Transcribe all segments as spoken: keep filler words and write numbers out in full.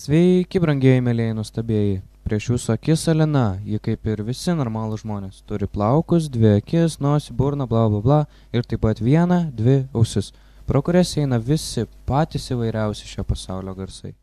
Sveiki, brangieji mėlyjei nuostabieji. Prieš jūsų akis Alina, ji kaip ir visi normalūs žmonės. Turi plaukus, dvi akis, nosį, burną, bla bla bla ir taip pat vieną, dvi ausis, pro kurias eina visi patys įvairiausi šio pasaulio garsai.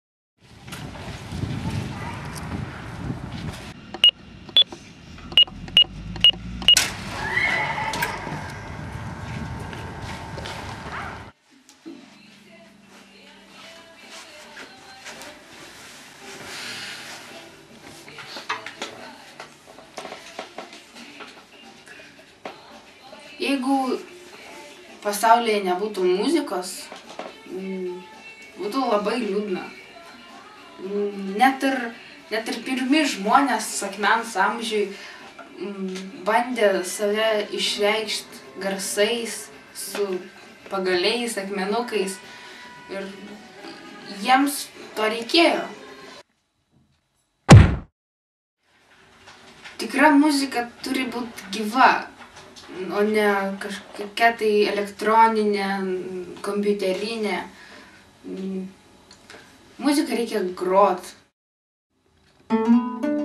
Jeigu pasaulyje nebūtų muzikos, būtų labai liūdna. Net ir, net ir pirmi žmonės akmens amžiui bandė save išreikšti garsais, su pagaliais, akmenukais. Ir jiems to reikėjo. Tikra muzika turi būti gyva, o ne kažkokia tai elektroninė, kompiuterinė. Muziką reikia grot.